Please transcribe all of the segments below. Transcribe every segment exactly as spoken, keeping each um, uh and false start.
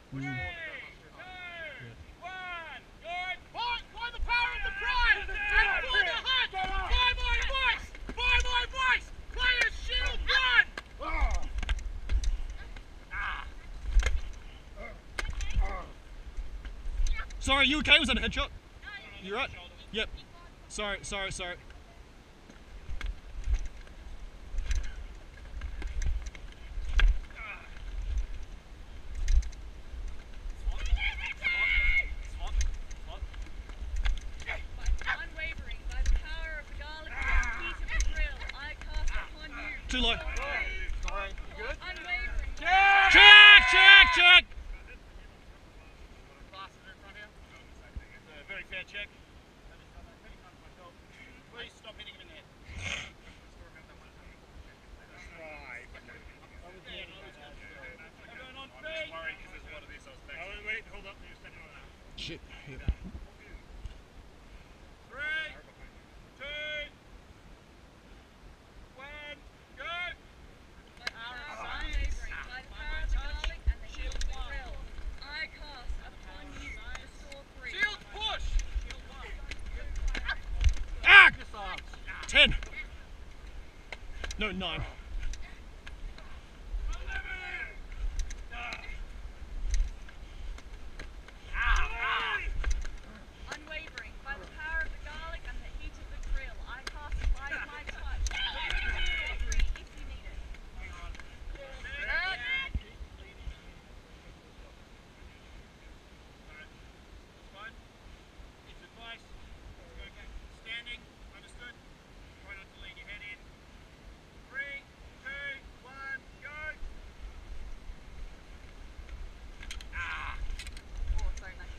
Mm. Three, two, one, good. Find, find the power of the pride. And for the hunt. By my voice. By my voice. Players shield one. Sorry, you okay? Was that a headshot? You right? Yep. Sorry, sorry, sorry. Too low. Sorry, you good? Unwavering. Check! Check, check, check. Glasses in front here. It's a very fair check. Please stop hitting him in the head. Right. Everyone on feet. Worried because there's a lot of this. I was Oh, wait, hold up. You're standing on that. Shit. Yep. Three, two, one, go! Unwavering. By the power of the garlic and the heat of the grill, I cast upon you to restore three. Shield push! Ah! Ten. No, nine. Unwavering. By the power of the garlic and the heat of the grill, I cast by my touch. Restore three if you need it. Fine. It's advice. Standing. Understood. Try not to lean your head in. Three, two, one, go! Ah! Oh, sorry, nice.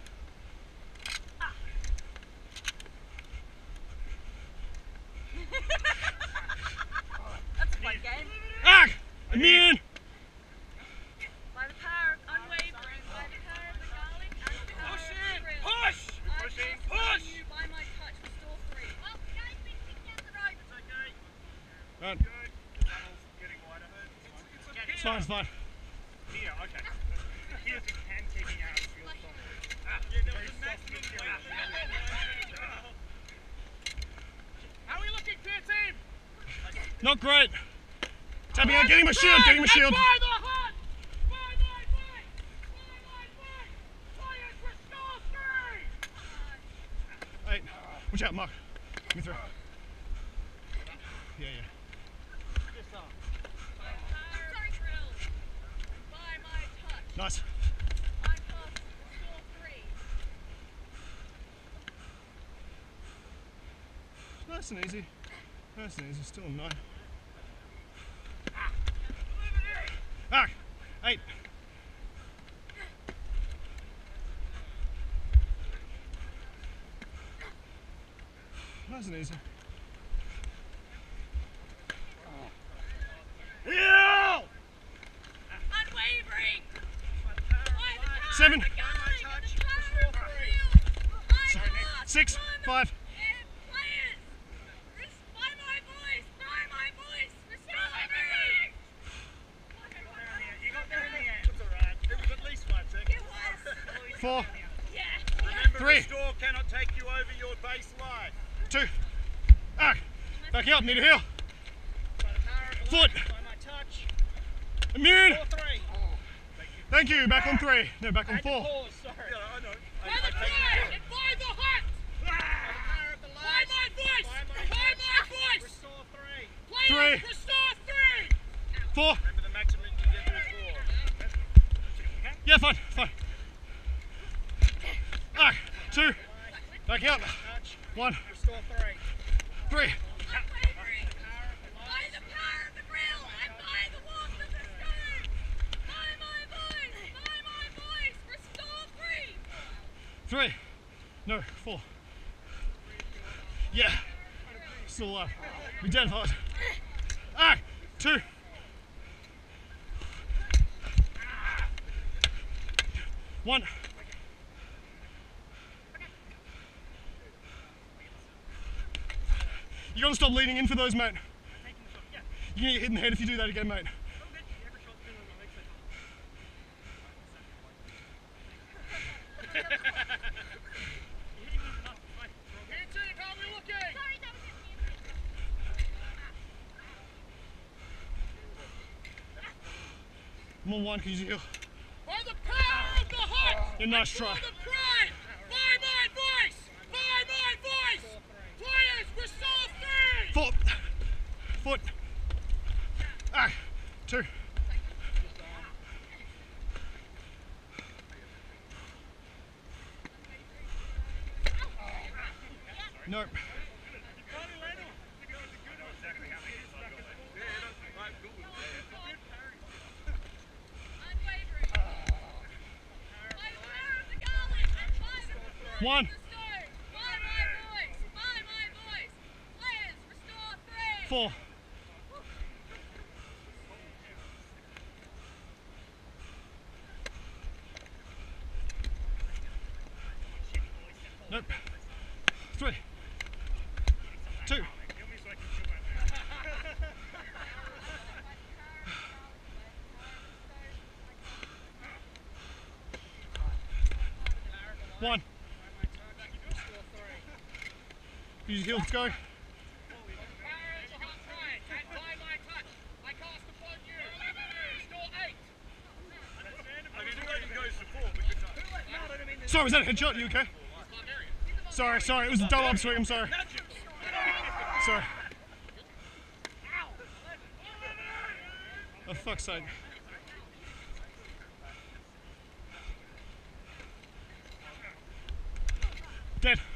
That's a fun game. Ah! Immune. By the power of unwavering, by the power of the garlic and the power Push of the in! grill, Push! I Pushing! cast Push! upon you by my touch, restore three. It's okay. Right. Good. The tunnel's getting wider. It's, it's okay. It's fine, it's fine. Here, okay. Here's the hand taking out of field something. Ah, yeah, there was a maximum weight. How are we looking, clear team? Not great. Tapping out, getting my shield, getting my shield. By the hunt! By my voice! By my voice! Players restore three! Eight. Watch out, Mark. Let me through. Yeah, yeah. This arm. By the power of the grill, by my touch, Nice. I cast restore three. Nice and easy. Nice and easy. Still a nine. Ah! Eight. Nice and easy. Yeah! Unwavering! Seven. Six, Six. Five. players! By my voice! By my voice! Restore three! You got there in the end. It's alright. It was at least five seconds. It was! Four. Yeah! Remember, Three. restore cannot take you over your base life. Two. Ah! Back up. Need a heal. By the power of the Foot. light, by my touch. Immune. Four, three. Thank you. Back on three. No, back I on had to four. pause, sorry. Yeah, I know. By the pride and by the hunt! By the power of the By light. my voice! By my By touch. my voice! Restore three. Players, Three. restore three! Four. Remember the maximum you can get to is four. Yeah, fine, fine. Ah, two. Back up. Touch. One, Restore three. three. Unwavering! By the power of the grill and by the warmth of the stone! By my voice! By my voice! Restore three! Three. No, four. Yeah. Still alive. Be dead if I was. Ah, two. One. You gotta stop leaning in for those, mate. You're gonna get hit in the head if you do that again, mate. I'm on one, can you heal? By the power of the heart! Yeah, nice try. For the pride! By my voice! By my voice! Players, restore three! Foot. Foot. Ah. Two. Nope. One. Four. Nope. Three. Two. One. Use your heels, go. Sorry, was that a headshot? You okay? Sorry, sorry, it was a double up swing, I'm sorry. Sorry. Oh, fuck's sake. Dead.